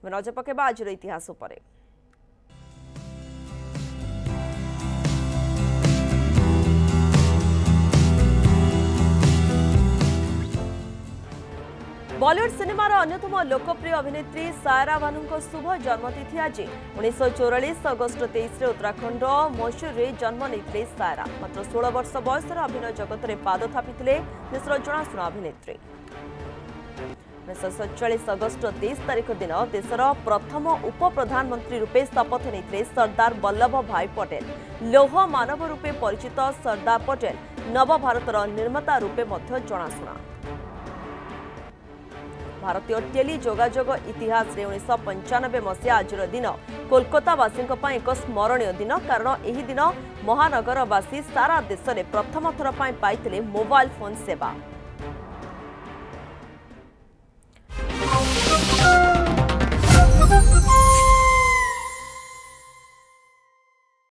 नजर पकेबा आज इतिहास उपरे। बॉलीवुड सिनेमार अन्यतम लोकप्रिय अभिनेत्री सायरा बानू शुभ जन्मतिथि आज 1944 अगस्ट 23 उत्तराखंड मैसूर में जन्म नहीं सायरा मात्र 16 वर्ष बयस अभिनय जगत में पाद थापी देशर जनाशुना अभिनेत्री। 1947 अगस्ट 23 तारिख दिन देशर प्रथम उप प्रधानमंत्री रूपे शपथ नहीं सरदार वल्लभ भाई पटेल। लौह मानव रूपे परिचित सरदार पटेल नव भारतर निर्माता रूपे जनाशुना। भारतीय टेली जोगाजोग इतिहास रे 1995 मसीहा आज दिन कोलकातावासी एक स्मरणीय दिन कारण यही दिन महानगरवासी सारा देश में प्रथम थर पाई मोबाइल फोन सेवा।